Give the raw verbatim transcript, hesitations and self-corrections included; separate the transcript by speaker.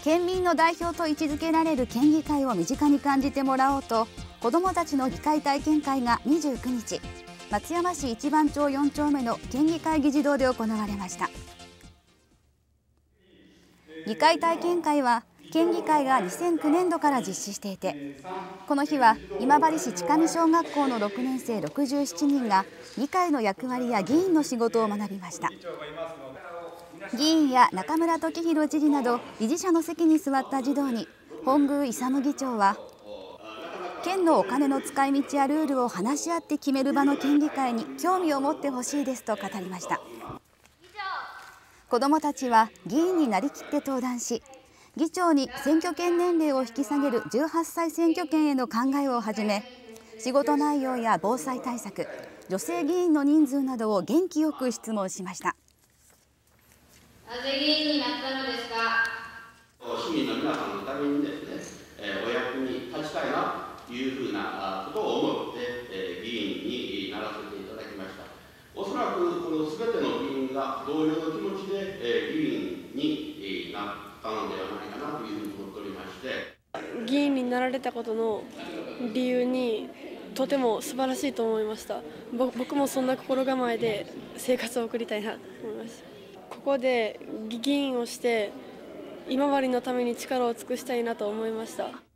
Speaker 1: 県民の代表と位置づけられる県議会を身近に感じてもらおうと、子どもたちの議会体験会がにじゅうくにち、松山市一番町よんちょうめの県議会議事堂で行われました。議会体験会は県議会がにせんきゅうねんどから実施していて、この日は今治市近見小学校のろくねんせいろくじゅうななにんが議会の役割や議員の仕事を学びました。議員や中村時弘知事など理事者の席に座った児童に本宮勇議長は、県のお金の使い道やルールを話し合って決める場の県議会に興味を持ってほしいですと語りました。子どもたちは議員になりきって登壇し、議長に選挙権年齢を引き下げるじゅうはっさい選挙権への考えをはじめ、仕事内容や防災対策、女性議員の人数などを元気よく質問しました。
Speaker 2: なぜ議員になったのですか。
Speaker 3: 市民の皆さんのためにですね、えー、お役に立ちたいなというふうなことを思って、えー、議員にならせていただきました。おそらくこのすべての議員が同様の気持ちで、えー、議員になったのではないかなというふうに思っておりまして、
Speaker 4: 議員になられたことの理由にとても素晴らしいと思いました。僕もそんな心構えで生活を送りたいなと思いました。ここで議員をして今治のために力を尽くしたいなと思いました。